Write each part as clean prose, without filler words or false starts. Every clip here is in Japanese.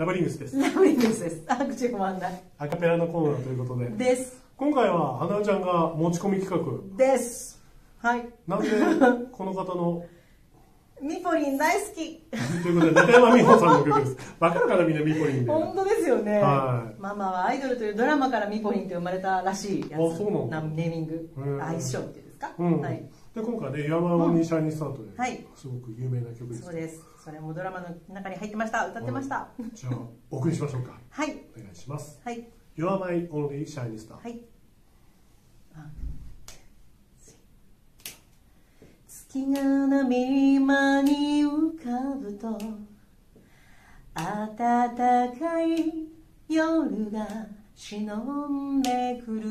ラブリングスです。 ラブリングスです。あ、口が回んない。 アカペラのコーナーということで。 です。 今回は花代ちゃんが持ち込み企画。 です。はい。 なんで、この方の。 ミポリン大好き。 ということで、中山美穂さんの曲です。わかるかな、みんなミポリンで。 本当ですよね。 はい。 ママはアイドルというドラマからミポリンって生まれたらしいやつ。 あ、そうなんだ。 ネーミング。相性っていうんですか。 うん。 はい。 で、今回ね、ヤマオニシャイニスタートで。 はい。 すごく有名な曲です。 そうです。それもドラマの中に入ってました。歌ってました。 じゃあ、お送りしましょうか。 はい。 お願いします。 はい。 You are my only shiny star。 はい。月が波間に浮かぶと暖かい夜が忍んでくる。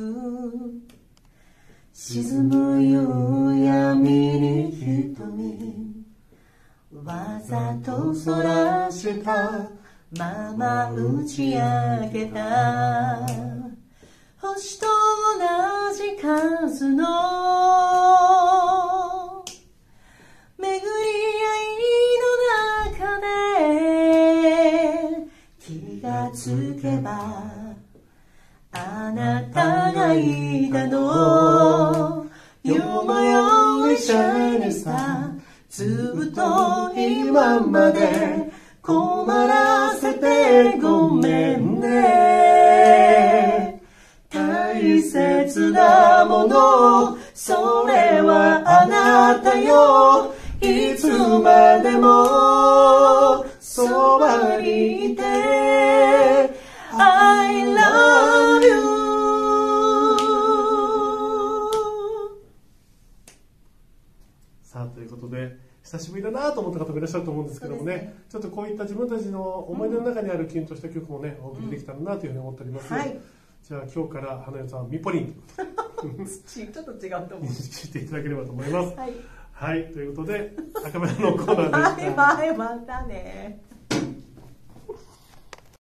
沈む夕闇に瞳わざとそらしたまま打ち明けた。星と同じ数の巡り合いの中で気がつけばあなたがいたの。You're my only shining star。 ずっと今まで困らせてごめんね。大切なものそれはあなたよ。いつまでもそばにいて I love you。 さあ、ということで久しぶりだなと思った方もいらっしゃると思うんですけども ね、ちょっとこういった自分たちの思い出の中にあるキュンとした曲をね、お送りできたらなというふうに思っております。はい、じゃあ今日から花代さんミポリンちょっと違うと思う。 認識していただければと思います。 はい、 はい、ということでアカペラのコーナーでした。 バイバイ、またね。